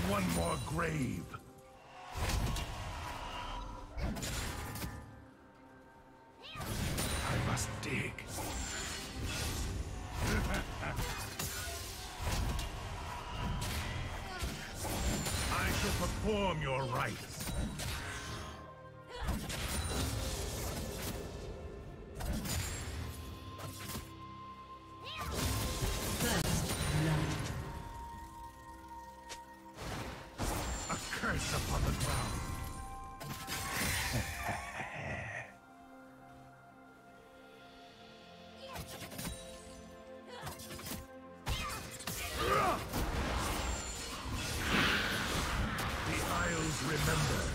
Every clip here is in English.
one more grave? I must dig. I shall perform your rites. A curse upon the ground. Remember.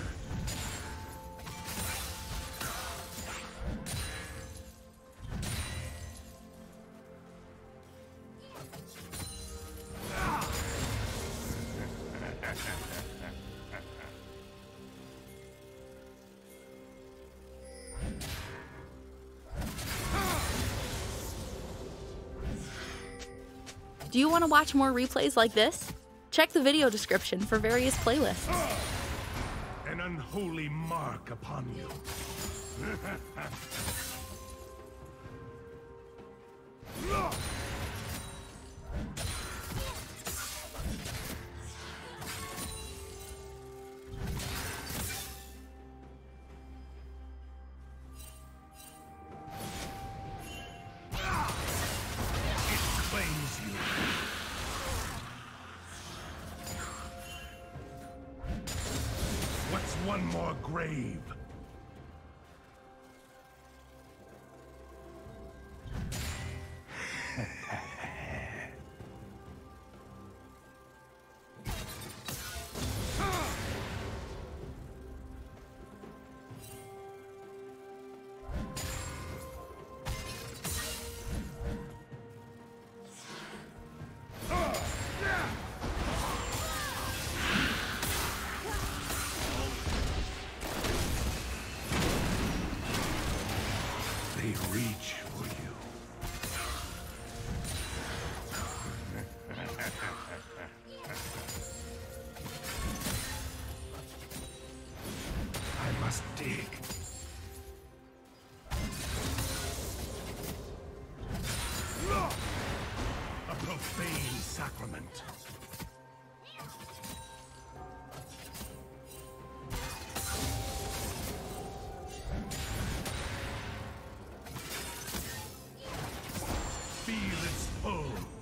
Do you want to watch more replays like this? Check the video description for various playlists. An unholy mark upon you. It claims you. What's one more grave? They reach for you. I must dig. A profane sacrament. Feel its pull.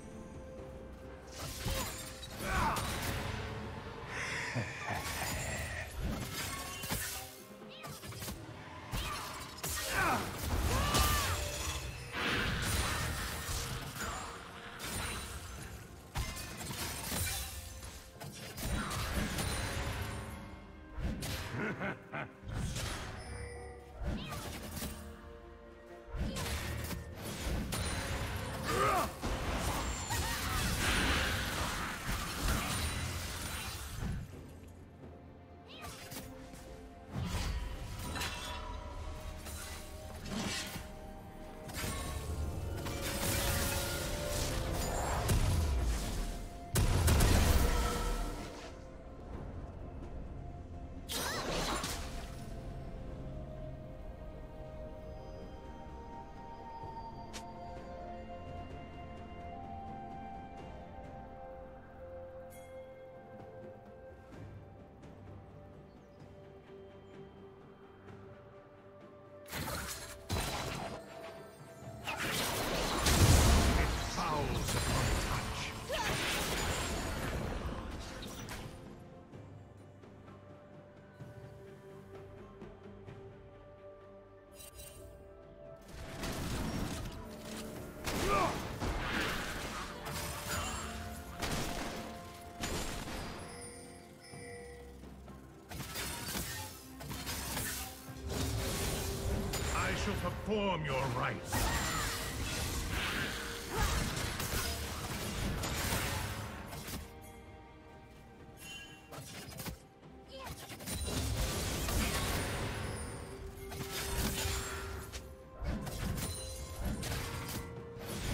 Shall perform your rites.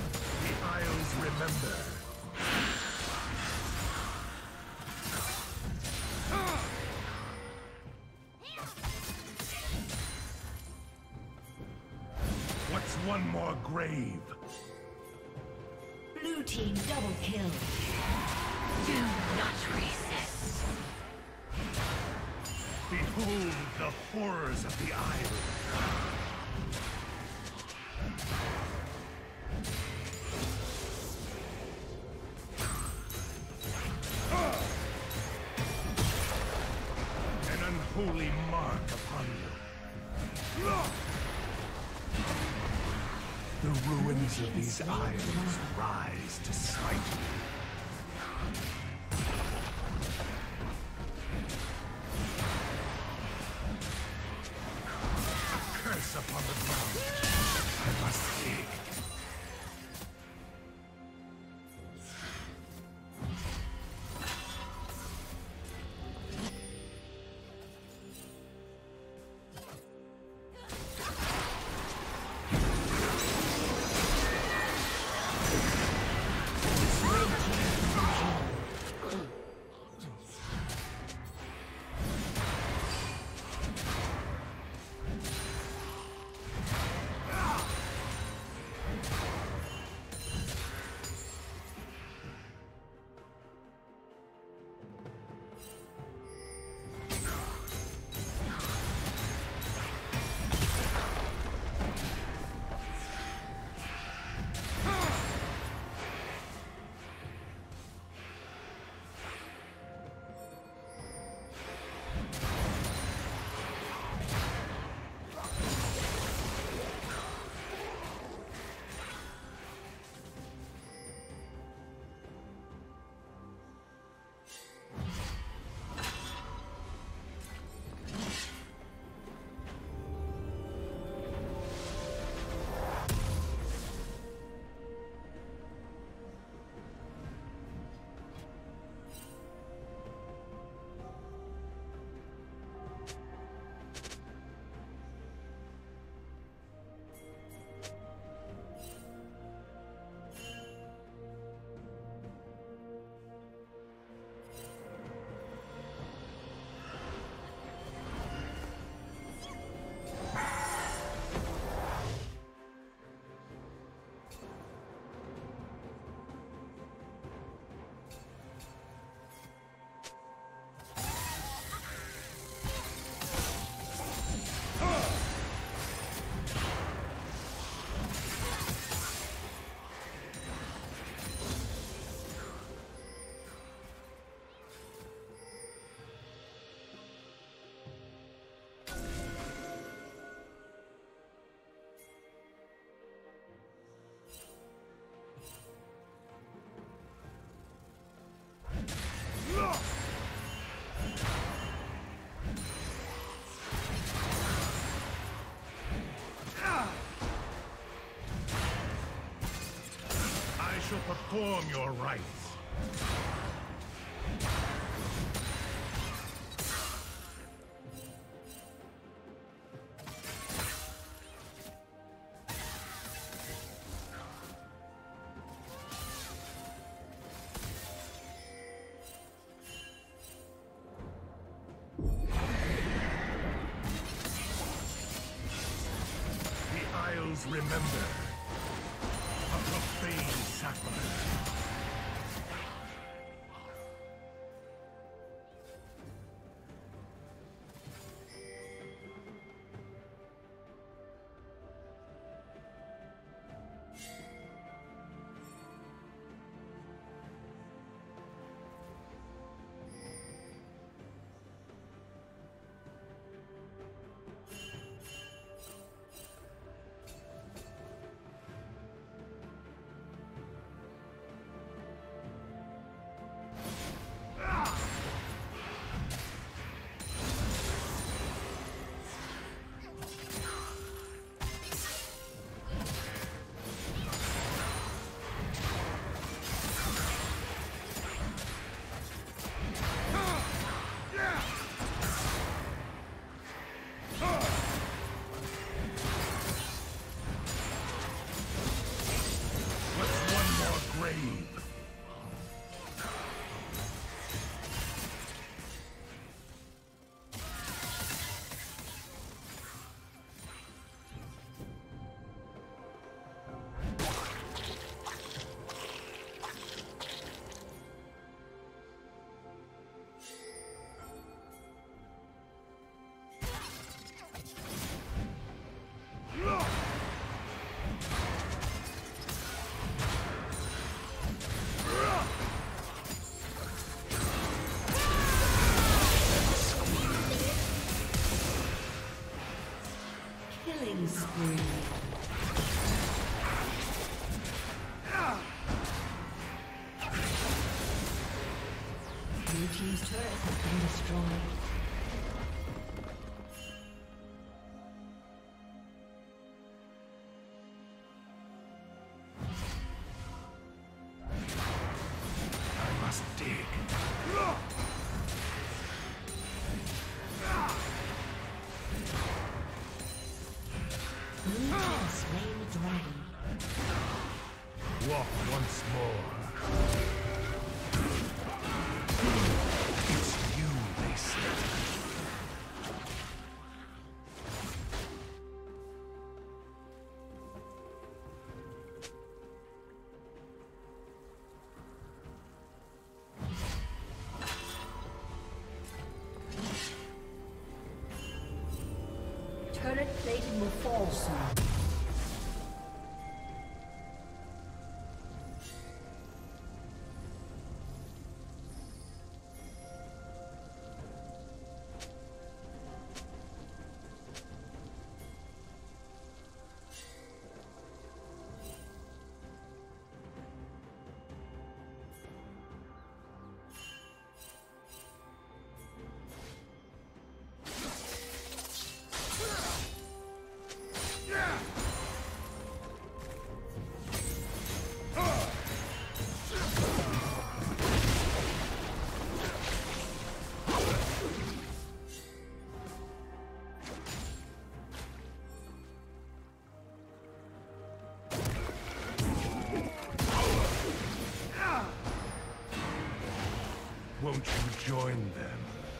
The Isles remember. one more grave. Blue team double kill. Do not resist. Behold the horrors of the Isle. An unholy mark upon you. The ruins of these isles rise to smite you. A curse upon the ground. I must see. Perform your rites. The Isles remember. A profane sacrament. spree. Blue team's turret has been destroyed. Walk once more. It's you, they say. Turret plating will fall soon. Won't you join them?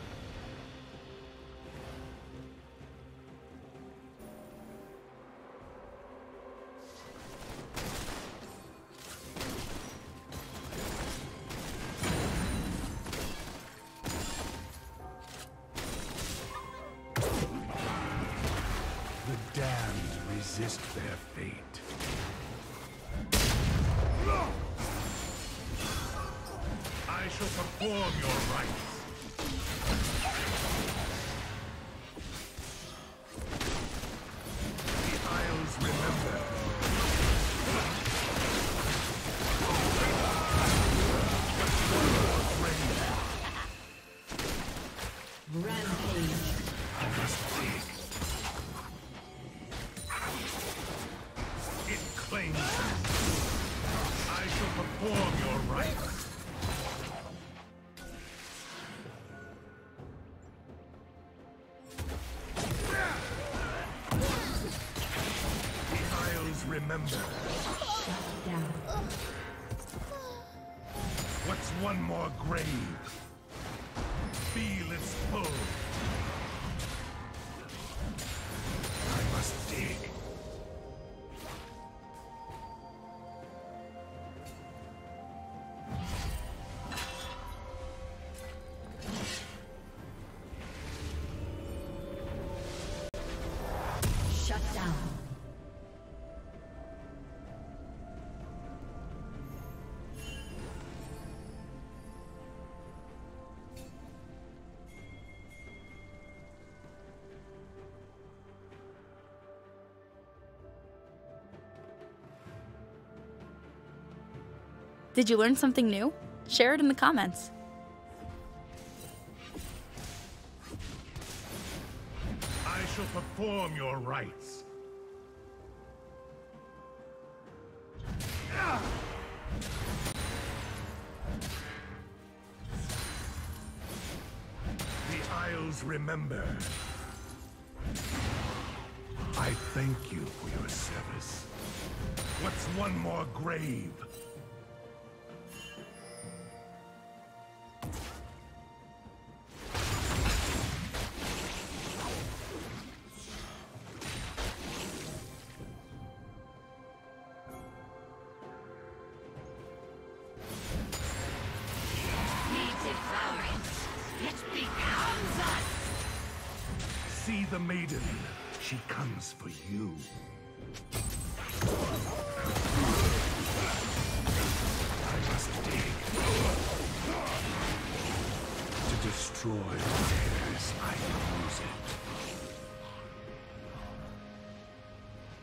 The damned resist their fate. I shall perform your rites. The Isles remember. Rampage. I must dig. It claims me. I shall perform your rites. Remember. Shut down. What's one more grave? Feel its pull. I must dig. Shut down. Did you learn something new? Share it in the comments. I shall perform your rites. The Isles remember. I thank you for your service. What's one more grave? See the maiden. She comes for you. I must dig. To destroy theirs, I use it.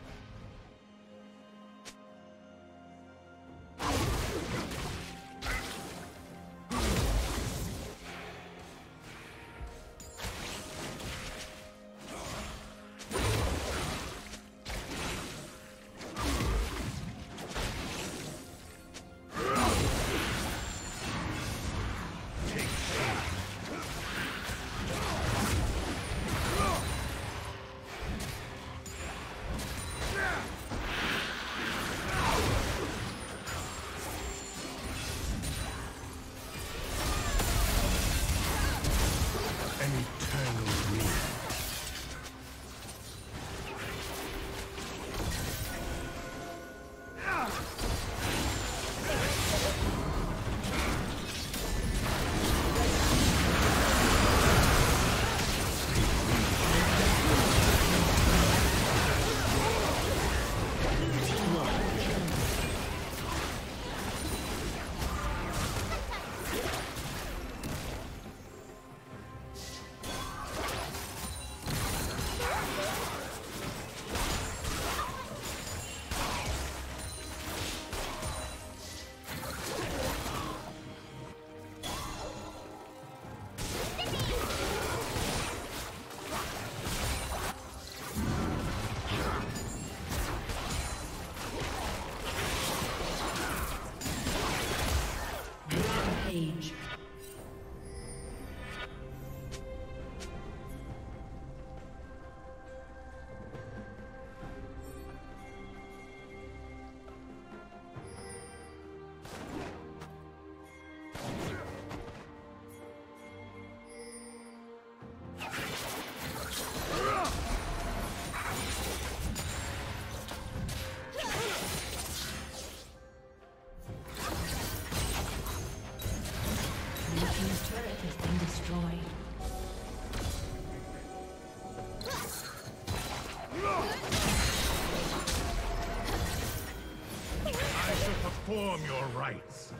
turret has been destroyed. I shall perform your rites.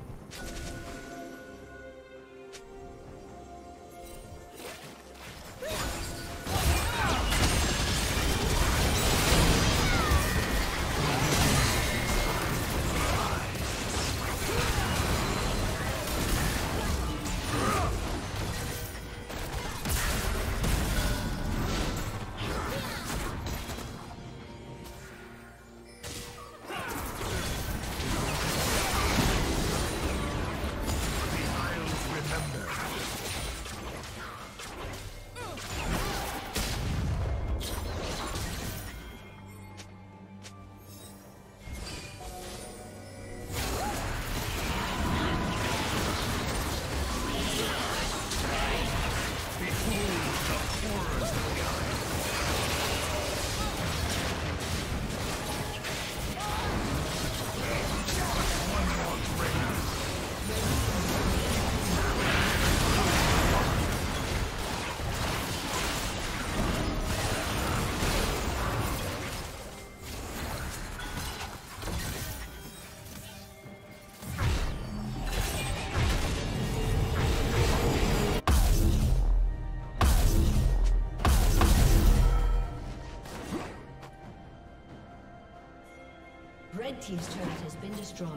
Red team's turret has been destroyed.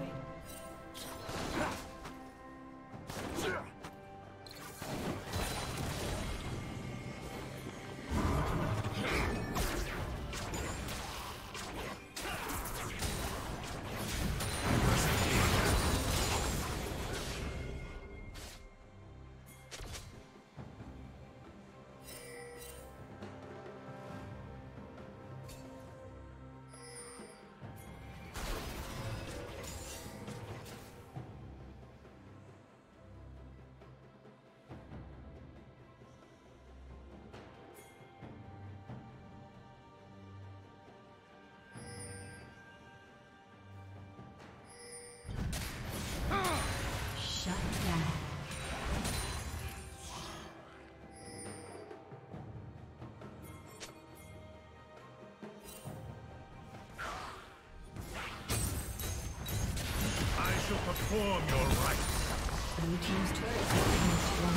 Perform your rites. Blue team's turret has been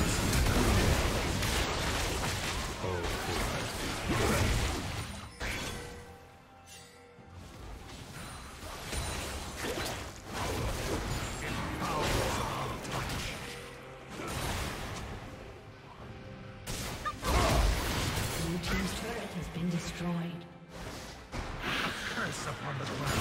Blue team's turret has been destroyed. A curse upon the ground.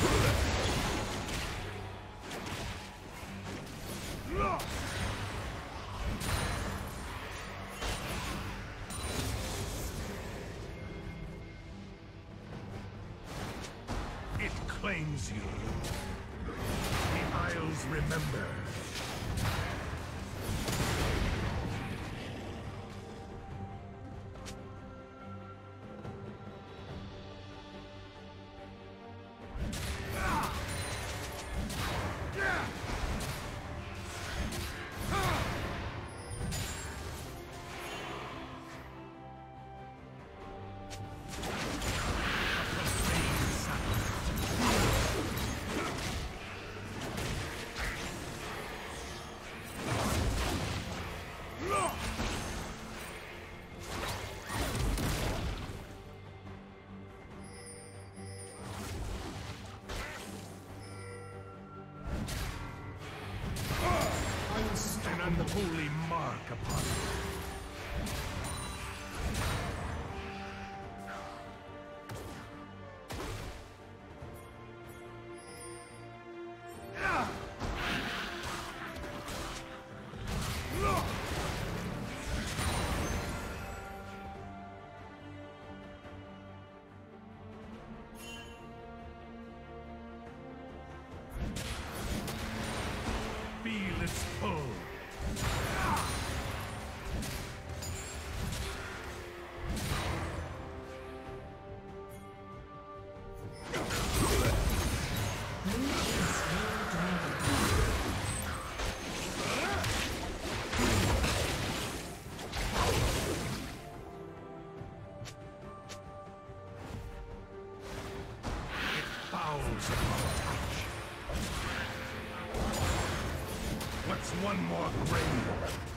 It claims you. The Isles remember. And the holy mark upon it. Feel its pull. one more grave?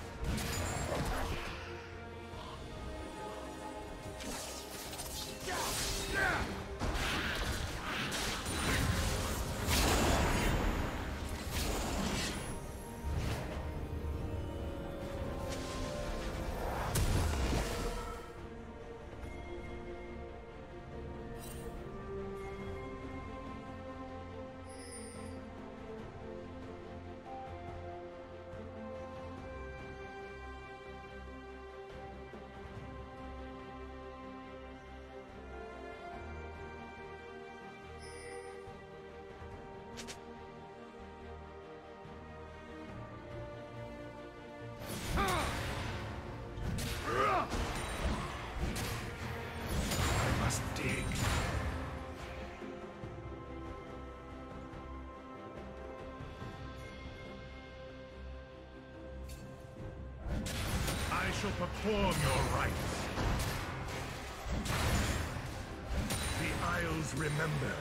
I shall perform your rites. The Isles remember.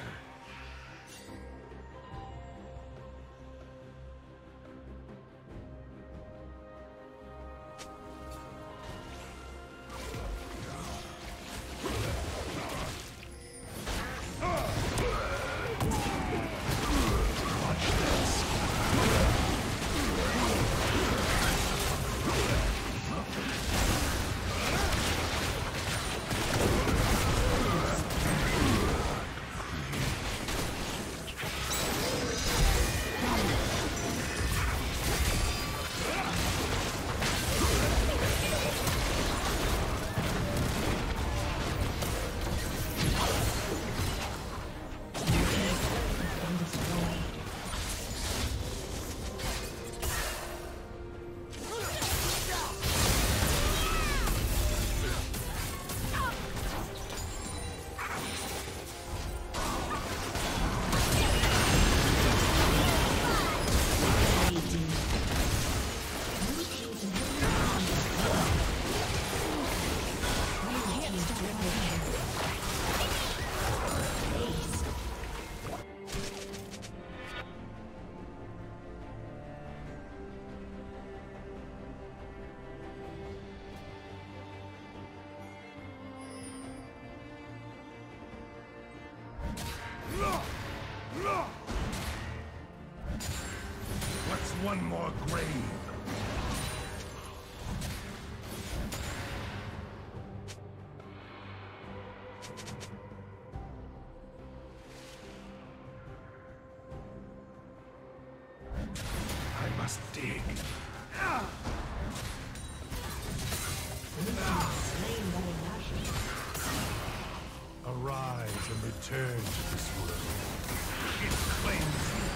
What's one more grave? I must dig. Arise and return to this world. It claims you.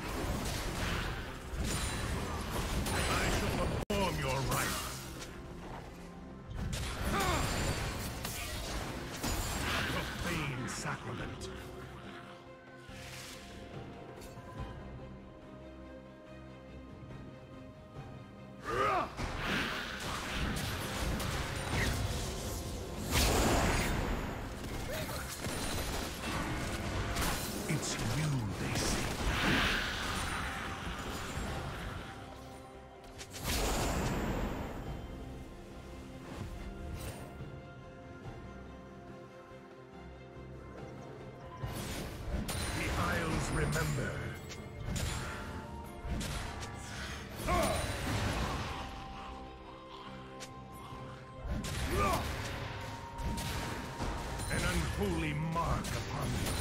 I shall perform your rites. Profane sacrament. It's you they see. The Isles remember. An unholy mark upon you.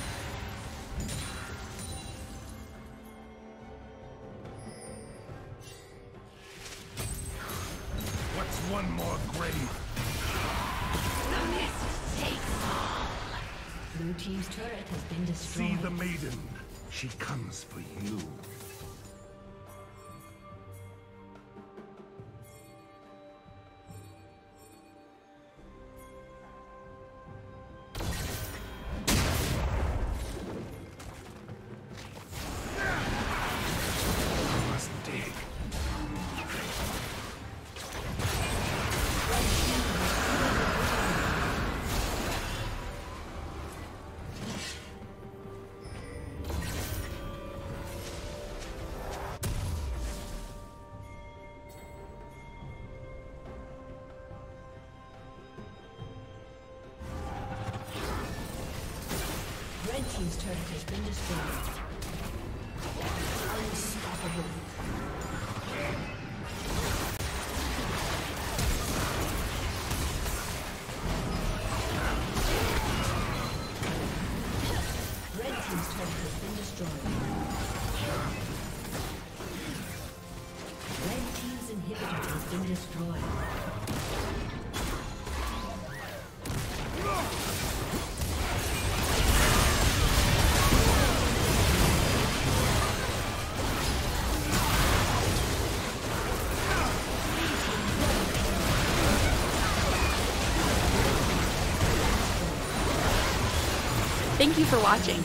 What's one more grave? The mist takes all. Blue team's turret has been destroyed. See the maiden. She comes for you. I must dig. team's turret has been destroyed. Unstoppable. Red team's turret has been destroyed. Red team's inhibitor has been destroyed. Thank you for watching.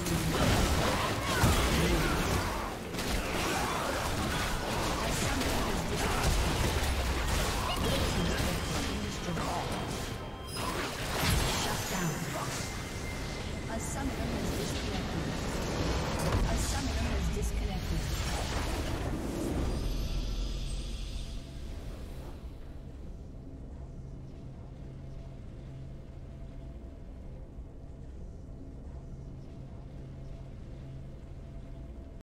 A summoner has disconnected.